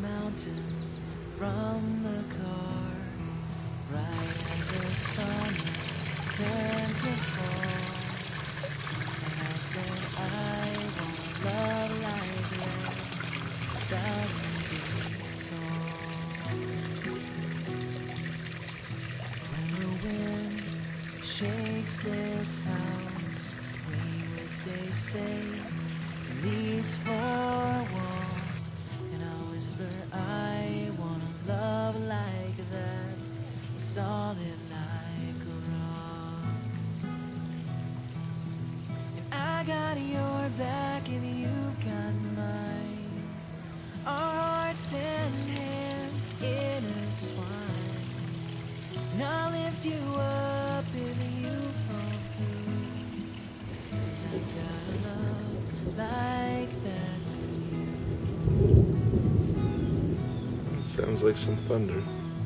mountains from the car, right as the sun turns to fall. And I said I want love like that, without being told. When the wind shakes this house, we will stay safe, at least for a while. And I'll whisper, I want a love like that, solid like a rock. And I got your back and you got mine, our hearts and hands intertwined. And I'll lift you up if you fall through, 'cause I got a love like that. Sounds like some thunder.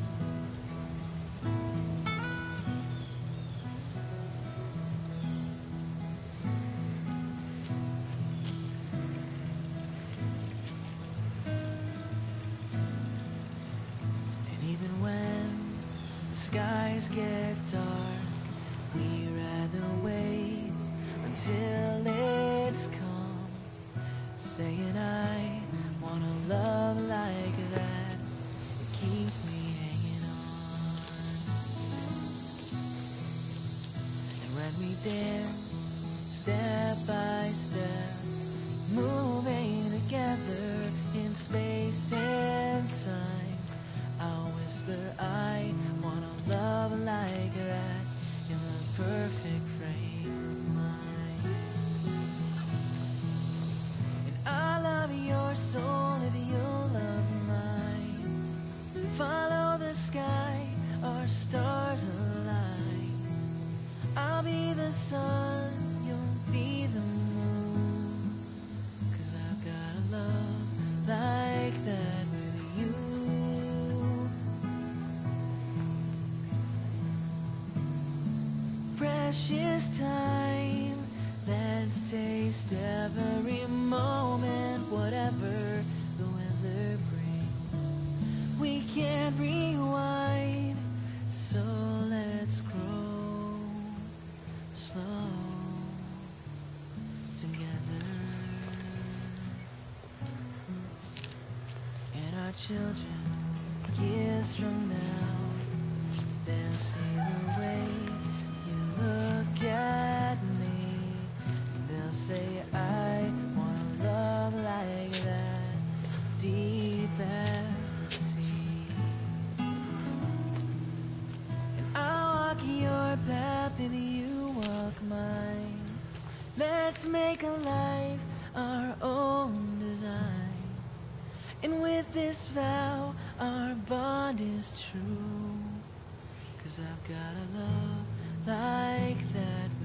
And even when the skies get dark, we ride the waves until it's calm, saying I want a love like that, it keeps me hanging on. And when we dance step by step, moving together in space and time, I'll whisper I want a love like that, in the perfect frame of mind. And I love your soul if you'll love mine. Follow the sky, our stars align. I'll be the sun, you'll be the moon, 'cause I've got a love like that with you. Precious time, let's taste every moment, whatever the weather brings. We can't rewind, so let's grow slow together. And our children, years from now, they'll see the way you look at me, and they'll say I want a love like that, deep as the sea. And I'll walk your path and you walk mine. Let's make a life our own design, and with this vow our bond is true, 'cause I've got a love like that